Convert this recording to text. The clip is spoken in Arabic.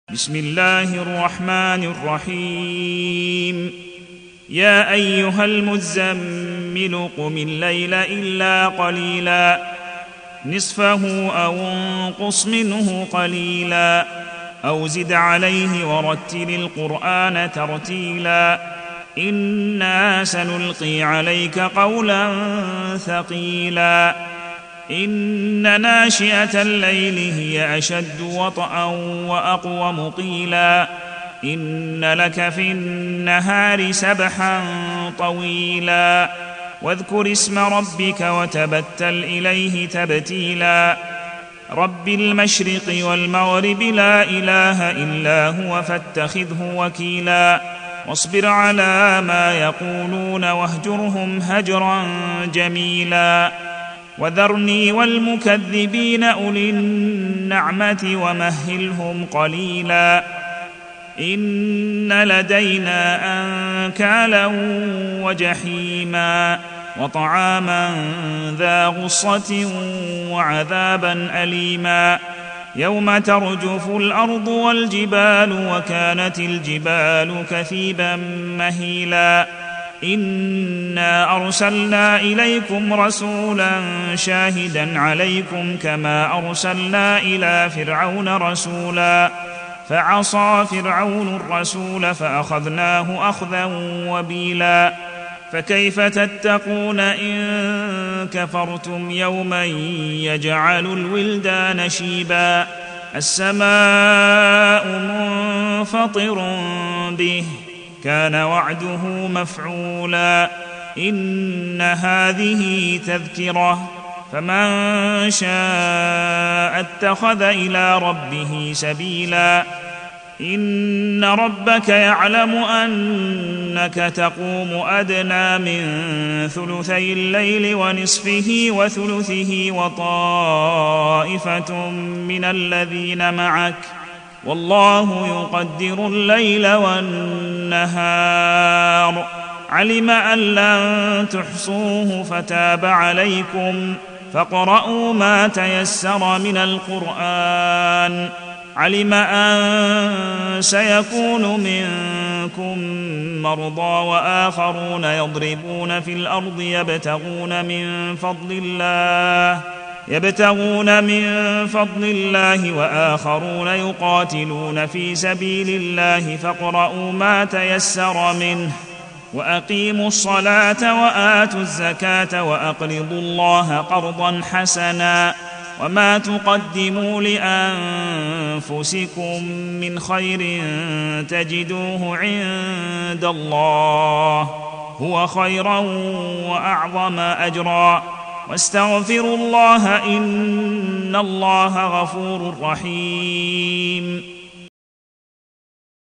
بسم الله الرحمن الرحيم. يا أيها المزمل قم الليل إلا قليلا نصفه أو انقص منه قليلا أو زد عليه ورتل القرآن ترتيلا إنا سنلقي عليك قولا ثقيلا إن ناشئة الليل هي أشد وطئا وأقوم قيلا إن لك في النهار سبحا طويلا واذكر اسم ربك وتبتل إليه تبتيلا رب المشرق والمغرب لا إله إلا هو فاتخذه وكيلا واصبر على ما يقولون واهجرهم هجرا جميلا وذرني والمكذبين أولي النعمة ومهلهم قليلا إن لدينا أنكالا وجحيما وطعاما ذا غصة وعذابا أليما يوم ترجف الأرض والجبال وكانت الجبال كثيبا مهيلا إنا أرسلنا إليكم رسولا شاهدا عليكم كما أرسلنا إلى فرعون رسولا فعصى فرعون الرسول فأخذناه أخذا وبيلا فكيف تتقون إن كفرتم يوما يجعل الولدان شيبا السماء منفطر به كان وعده مفعولا إن هذه تذكرة فمن شاء اتخذ إلى ربه سبيلا إن ربك يعلم أنك تقوم أدنى من ثلثي الليل ونصفه وثلثه وطائفة من الذين معك والله يقدر الليل والنهار علم أن لن تحصوه فتاب عليكم فاقرؤوا ما تيسر من القرآن علم أن سيكون منكم مرضى وآخرون يضربون في الأرض يبتغون من فضل الله وآخرون يقاتلون في سبيل الله فاقرؤوا ما تيسر منه وأقيموا الصلاة وآتوا الزكاة وأقرضوا الله قرضا حسنا وما تقدموا لأنفسكم من خير تجدوه عند الله هو خيرا وأعظم أجرا واستغفروا الله إن الله غفور رحيم.